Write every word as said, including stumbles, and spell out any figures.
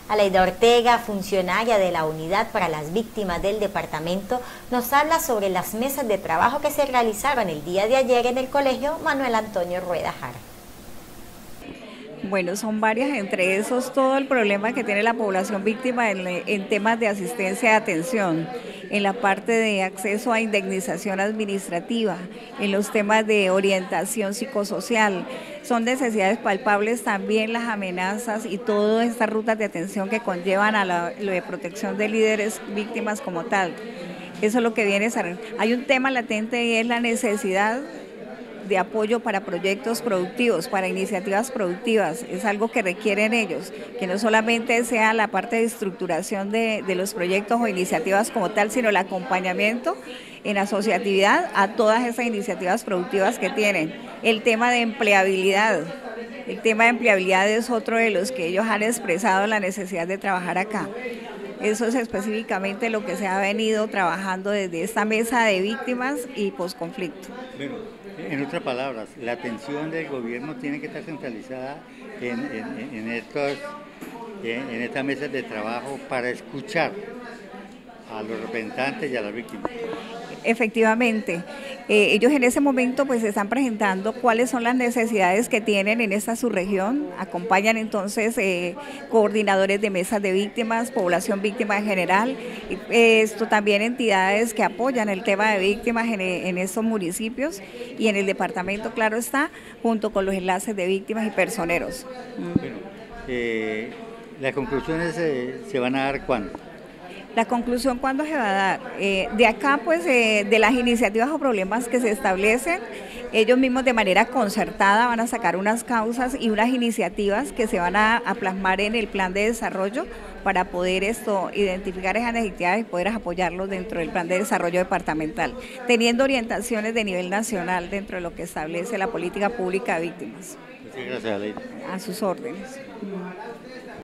Aleida Ortega, funcionaria de la Unidad para las Víctimas del departamento, nos habla sobre las mesas de trabajo que se realizaron el día de ayer en el Colegio Manuel Antonio Rueda Jara. Bueno, son varias, entre esos todo el problema que tiene la población víctima en, en temas de asistencia y atención, en la parte de acceso a indemnización administrativa, en los temas de orientación psicosocial. Son necesidades palpables también las amenazas y todas estas rutas de atención que conllevan a la, lo de protección de líderes víctimas como tal. Eso es lo que viene a ser. Hay un tema latente y es la necesidad de apoyo para proyectos productivos, para iniciativas productivas. Es algo que requieren ellos, que no solamente sea la parte de estructuración de, de los proyectos o iniciativas como tal, sino el acompañamiento en asociatividad a todas esas iniciativas productivas que tienen. El tema de empleabilidad, el tema de empleabilidad es otro de los que ellos han expresado la necesidad de trabajar acá. Eso es específicamente lo que se ha venido trabajando desde esta mesa de víctimas y posconflicto. Bueno, en otras palabras, la atención del gobierno tiene que estar centralizada en, en, en, estos, en, en estas mesas de trabajo para escuchar a los representantes y a las víctimas. Efectivamente, eh, ellos en ese momento pues están presentando cuáles son las necesidades que tienen en esta subregión, acompañan entonces eh, coordinadores de mesas de víctimas, población víctima en general, eh, esto también entidades que apoyan el tema de víctimas en, en estos municipios y en el departamento, claro está, junto con los enlaces de víctimas y personeros. Bueno, eh, las conclusiones eh, se van a dar ¿cuándo? La conclusión, ¿cuándo se va a dar? Eh, de acá, pues, eh, de las iniciativas o problemas que se establecen, ellos mismos de manera concertada van a sacar unas causas y unas iniciativas que se van a, a plasmar en el plan de desarrollo para poder esto, identificar esas necesidades y poder apoyarlos dentro del plan de desarrollo departamental, teniendo orientaciones de nivel nacional dentro de lo que establece la política pública de víctimas. Muchas gracias, Aleida. A sus órdenes.